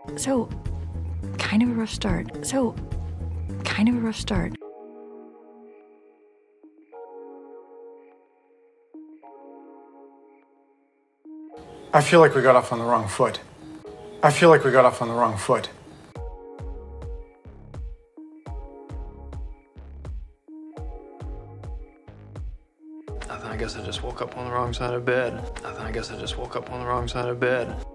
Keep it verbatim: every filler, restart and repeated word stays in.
So, kind of a rough start. So, kind of a rough start. I feel like we got off on the wrong foot. I feel like we got off on the wrong foot. I guess I just woke up on the wrong side of bed. I guess I just woke up on the wrong side of bed.